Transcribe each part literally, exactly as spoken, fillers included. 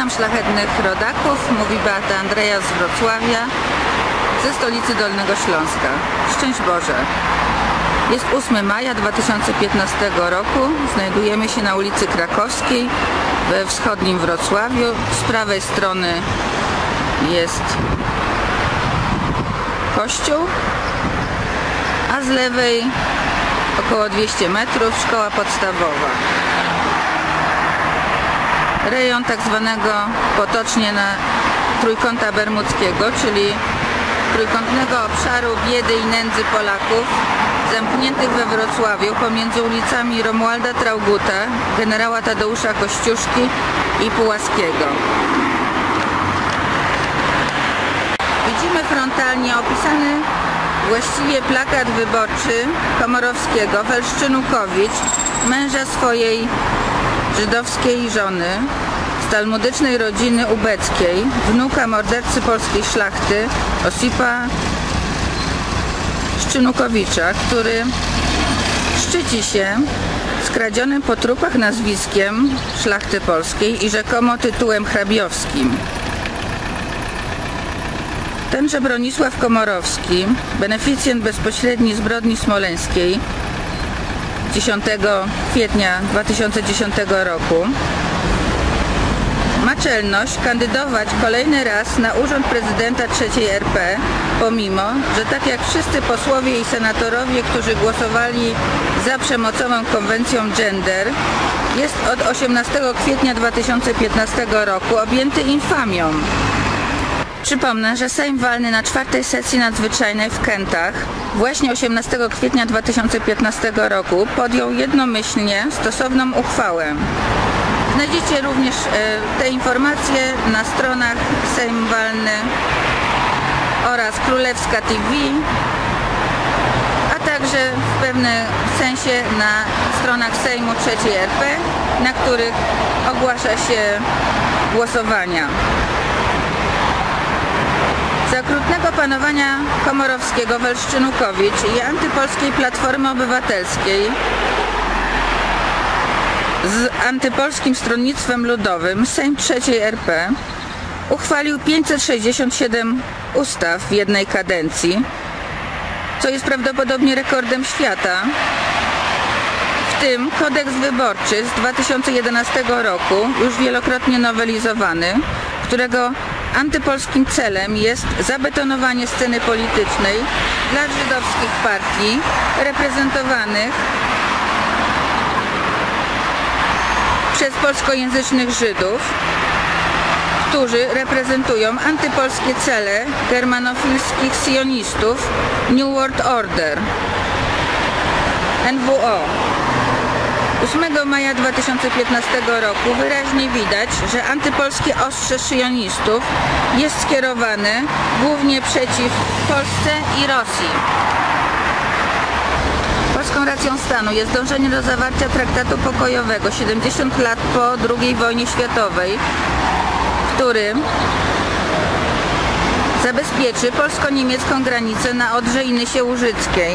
Witam szlachetnych rodaków, mówi Beata Andreja z Wrocławia, ze stolicy Dolnego Śląska. Szczęść Boże! Jest ósmego maja dwa tysiące piętnastego roku, znajdujemy się na ulicy Krakowskiej we wschodnim Wrocławiu. Z prawej strony jest kościół, a z lewej około dwieście metrów szkoła podstawowa. Rejon tak zwanego potocznie na trójkąta bermudzkiego, czyli trójkątnego obszaru biedy i nędzy Polaków zamkniętych we Wrocławiu pomiędzy ulicami Romualda Traugutta, generała Tadeusza Kościuszki i Pułaskiego. Widzimy frontalnie opisany właściwie plakat wyborczy Komorowskiego, Welszczynukowicz, męża swojej żydowskiej żony, z talmudycznej rodziny ubeckiej, wnuka mordercy polskiej szlachty Osipa Szczynukowicza, który szczyci się skradzionym po trupach nazwiskiem szlachty polskiej i rzekomo tytułem hrabiowskim. Tenże Bronisław Komorowski, beneficjent bezpośredni zbrodni smoleńskiej dziesiątego kwietnia dwa tysiące dziesiątego roku, ma czelność kandydować kolejny raz na urząd prezydenta trzeciej R P, pomimo że tak jak wszyscy posłowie i senatorowie, którzy głosowali za przemocową konwencją gender, jest od osiemnastego kwietnia dwa tysiące piętnastego roku objęty infamią. Przypomnę, że Sejm walny na czwartej sesji nadzwyczajnej w Kętach właśnie osiemnastego kwietnia dwa tysiące piętnastego roku podjął jednomyślnie stosowną uchwałę. Znajdziecie również te informacje na stronach Sejm Walny oraz Królewska T V, a także w pewnym sensie na stronach Sejmu trzeciej R P, na których ogłasza się głosowania. Za okrutnego panowania Komorowskiego, Welszczynukowicz i antypolskiej Platformy Obywatelskiej z antypolskim Stronnictwem Ludowym Sejm trzeciej R P uchwalił pięćset sześćdziesiąt siedem ustaw w jednej kadencji, co jest prawdopodobnie rekordem świata, w tym kodeks wyborczy z dwa tysiące jedenastego roku, już wielokrotnie nowelizowany, którego antypolskim celem jest zabetonowanie sceny politycznej dla żydowskich partii reprezentowanych przez polskojęzycznych Żydów, którzy reprezentują antypolskie cele germanofilskich sionistów New World Order N W O. ósmego maja dwa tysiące piętnastego roku wyraźnie widać, że antypolskie ostrze sionistów jest skierowane głównie przeciw Polsce i Rosji. Polską racją stanu jest dążenie do zawarcia traktatu pokojowego siedemdziesiąt lat po drugiej wojnie światowej, który zabezpieczy polsko-niemiecką granicę na Odrze i Nysie Łużyckiej.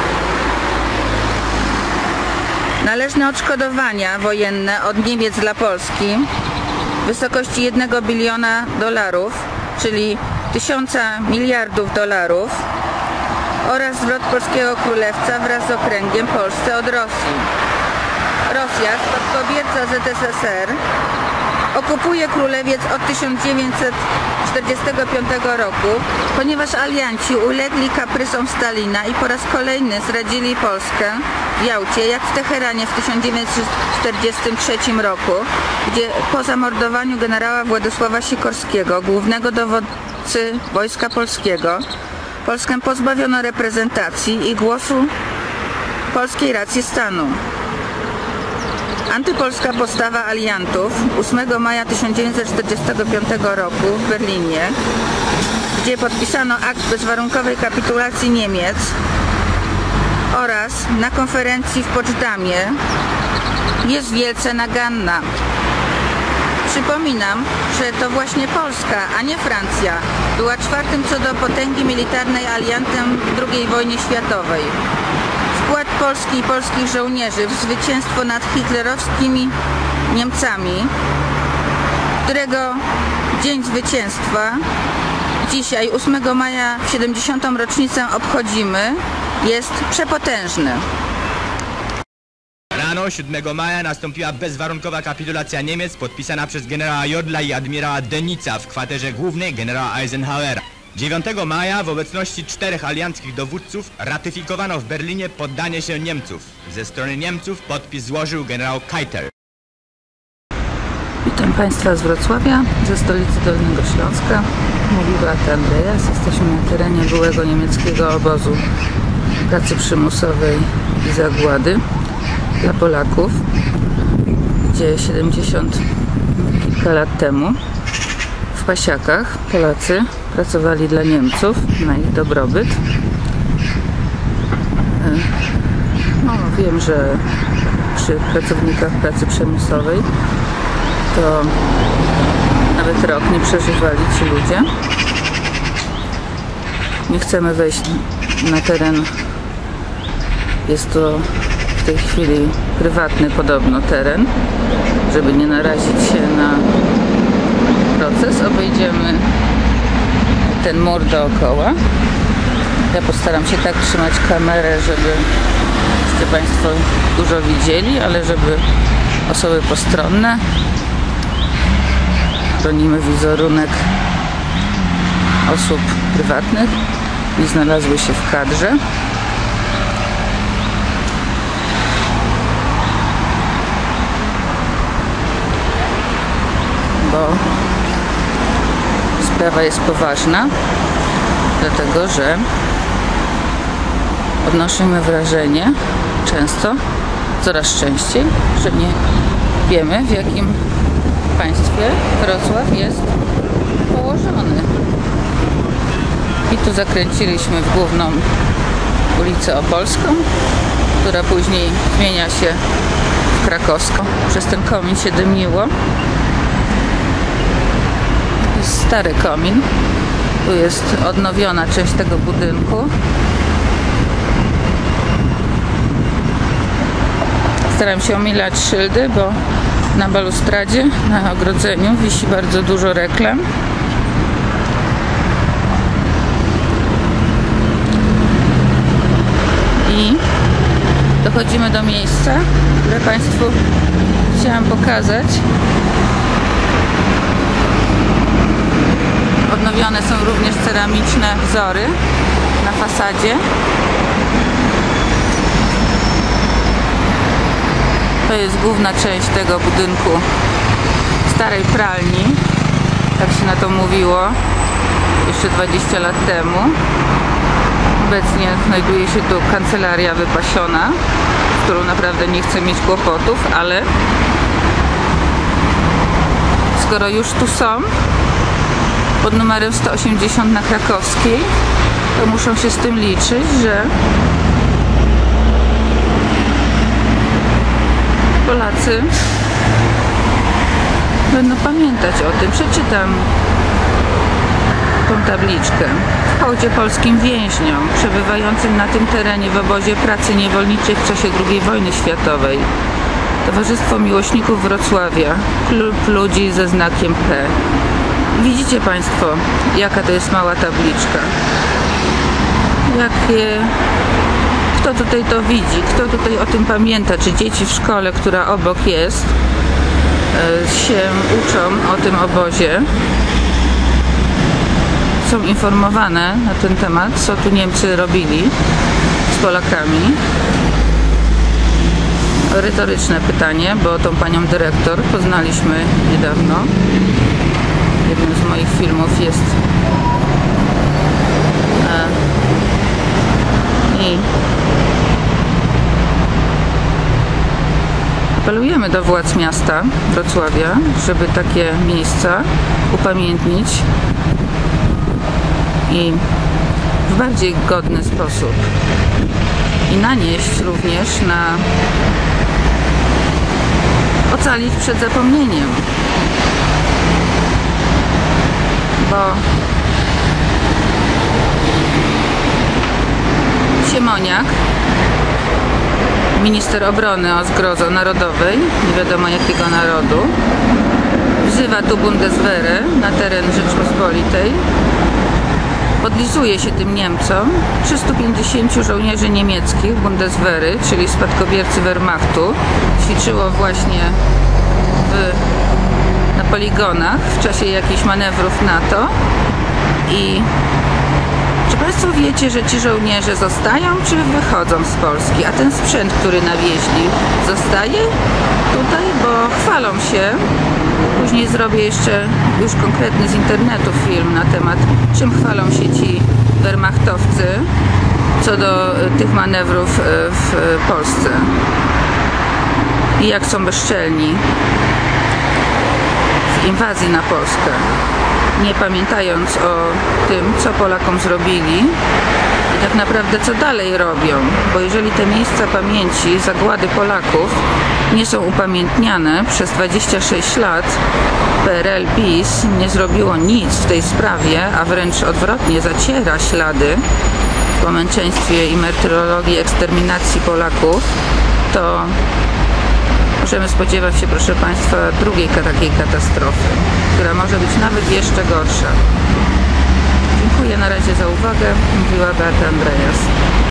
Należne odszkodowania wojenne od Niemiec dla Polski w wysokości jednego biliona dolarów, czyli tysiąca miliardów dolarów, oraz zwrot polskiego królewca wraz z okręgiem Polsce od Rosji. Rosja, spadkobierca Z S S R, okupuje Królewiec od tysiąc dziewięćset czterdziestego piątego roku, ponieważ alianci ulegli kaprysom Stalina i po raz kolejny zdradzili Polskę w Jałcie, jak w Teheranie w tysiąc dziewięćset czterdziestym trzecim roku, gdzie po zamordowaniu generała Władysława Sikorskiego, głównego dowódcy Wojska Polskiego, Polskę pozbawiono reprezentacji i głosu polskiej racji stanu. Antypolska postawa aliantów ósmego maja tysiąc dziewięćset czterdziestego piątego roku w Berlinie, gdzie podpisano akt bezwarunkowej kapitulacji Niemiec, oraz na konferencji w Poczdamie, jest wielce naganna. Przypominam, że to właśnie Polska, a nie Francja, była czwartym co do potęgi militarnej aliantem w drugiej wojnie światowej. Wkład Polski i polskich żołnierzy w zwycięstwo nad hitlerowskimi Niemcami którego Dzień Zwycięstwa, dzisiaj ósmego maja, siedemdziesiątą rocznicę obchodzimy, jest przepotężny. Rano siódmego maja nastąpiła bezwarunkowa kapitulacja Niemiec podpisana przez generała Jodla i admirała Dönitza w kwaterze głównej generała Eisenhowera. dziewiątego maja w obecności czterech alianckich dowódców ratyfikowano w Berlinie poddanie się Niemców. Ze strony Niemców podpis złożył generał Keitel. Witam Państwa z Wrocławia, ze stolicy Dolnego Śląska. Mówi Beata Andreas. Jesteśmy na terenie byłego niemieckiego obozu pracy przymusowej i zagłady dla Polaków, gdzie siedemdziesiąt kilka lat temu w Pasiakach Polacy pracowali dla Niemców na ich dobrobyt. No, wiem, że przy pracownikach pracy przymusowej to nawet rok nie przeżywali ci ludzie. Nie chcemy wejść na teren. Jest to w tej chwili prywatny podobno teren, żeby nie narazić się na proces. Obejdziemy ten mur dookoła. Ja postaram się tak trzymać kamerę, żeby Państwo dużo widzieli, ale żeby osoby postronne, chronimy wizerunek osób prywatnych, nie znalazły się w kadrze. Bo sprawa jest poważna, dlatego że odnosimy wrażenie często, coraz częściej, że nie wiemy, w jakim państwie Wrocław jest położony. I tu zakręciliśmy w główną ulicę Opolską, która później zmienia się w Krakowską. Przez ten komin się dymiło. To jest stary komin. Tu jest odnowiona część tego budynku. Staram się omijać szyldy, bo na balustradzie, na ogrodzeniu wisi bardzo dużo reklam. I dochodzimy do miejsca, które Państwu chciałam pokazać. Odnowione są również ceramiczne wzory na fasadzie. To jest główna część tego budynku starej pralni, tak się na to mówiło jeszcze dwadzieścia lat temu. Obecnie znajduje się tu kancelaria wypasiona, z którą naprawdę nie chcę mieć kłopotów, ale skoro już tu są, pod numerem sto osiemdziesiąt na Krakowskiej, to muszą się z tym liczyć, że Polacy będą pamiętać o tym. Przeczytam tą tabliczkę. W hołdzie polskim więźniom przebywającym na tym terenie w obozie pracy niewolniczej w czasie drugiej wojny światowej Towarzystwo Miłośników Wrocławia, klub ludzi ze znakiem P. Widzicie Państwo, jaka to jest mała tabliczka. Jakie... Kto tutaj to widzi? Kto tutaj o tym pamięta? Czy dzieci w szkole, która obok jest, się uczą o tym obozie? Są informowane na ten temat, co tu Niemcy robili z Polakami? Retoryczne pytanie, bo tą panią dyrektor poznaliśmy niedawno. Jednym z moich filmów jest e, i apelujemy do władz miasta Wrocławia, żeby takie miejsca upamiętnić i w bardziej godny sposób i nanieść również na ocalić przed zapomnieniem, bo Siemoniak, minister obrony o zgrozo narodowej, nie wiadomo jakiego narodu, w wzywa tu Bundeswehrę na teren Rzeczpospolitej. Podlizuje się tym Niemcom. trzystu pięćdziesięciu żołnierzy niemieckich Bundeswehry, czyli spadkobiercy Wehrmachtu, ćwiczyło właśnie w, na poligonach w czasie jakichś manewrów NATO. I czy Państwo wiecie, że ci żołnierze zostają, czy wychodzą z Polski? A ten sprzęt, który nawieźli, zostaje tutaj, bo chwalą się. Później zrobię jeszcze już konkretny z internetu film na temat, czym chwalą się ci wehrmachtowcy co do tych manewrów w Polsce i jak są bezczelni w inwazji na Polskę, nie pamiętając o tym, co Polakom zrobili i tak naprawdę co dalej robią, bo jeżeli te miejsca pamięci zagłady Polaków nie są upamiętniane przez dwadzieścia sześć lat, P R L PiS nie zrobiło nic w tej sprawie, a wręcz odwrotnie zaciera ślady po męczeństwie i martyrologii eksterminacji Polaków, to możemy spodziewać się, proszę Państwa, drugiej takiej katastrofy, która może być nawet jeszcze gorsza. Dziękuję na razie za uwagę. Mówiła Beata Andreas.